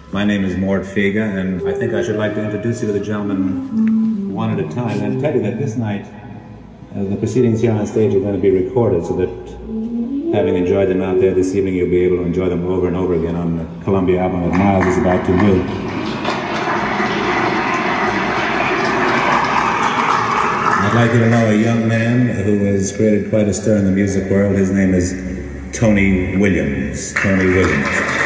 My name is Mort Figa, and I think I should like to introduce you to the gentlemen one at a time and tell you that this night the proceedings here on stage are going to be recorded so that having enjoyed them out there this evening, you'll be able to enjoy them over and over again on the Columbia album that Miles is about to do. I'd like you to know a young man who has created quite a stir in the music world. His name is Tony Williams. Tony Williams.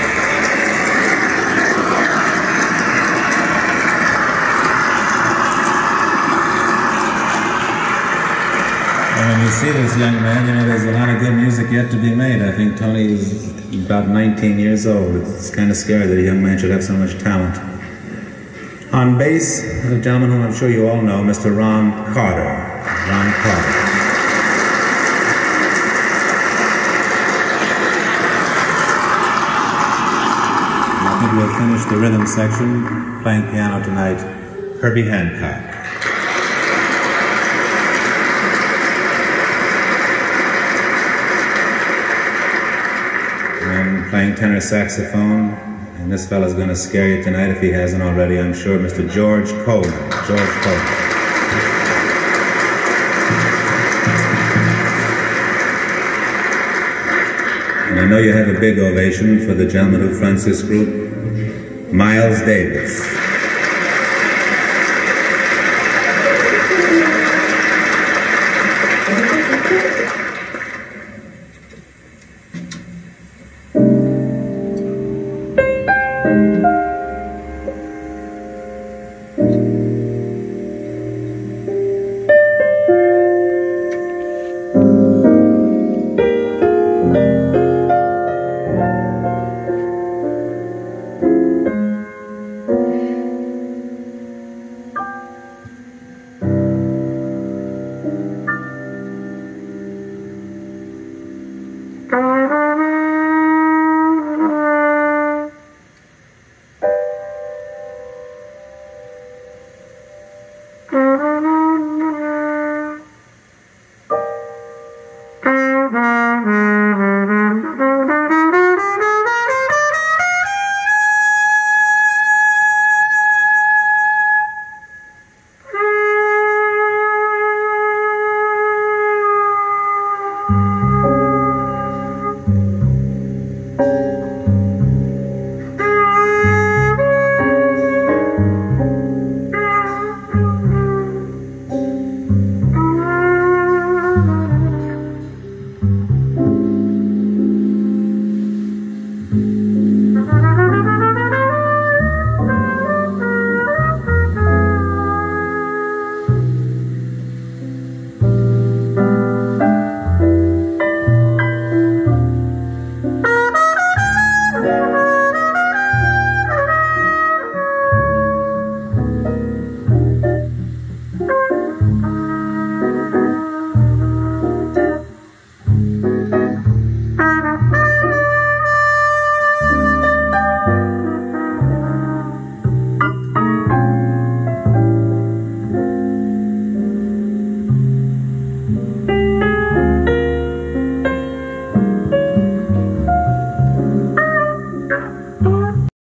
And when you see this young man, you know there's a lot of good music yet to be made. I think Tony is about 19 years old. It's kind of scary that a young man should have so much talent. On bass, a gentleman whom I'm sure you all know, Mr. Ron Carter. Ron Carter. And I think we'll finish the rhythm section playing piano tonight, Herbie Hancock. And playing tenor saxophone, and this fella's going to scare you tonight if he hasn't already, I'm sure, Mr. George Coleman. George Coleman. And I know you have a big ovation for the gentleman who fronts this group, Miles Davis.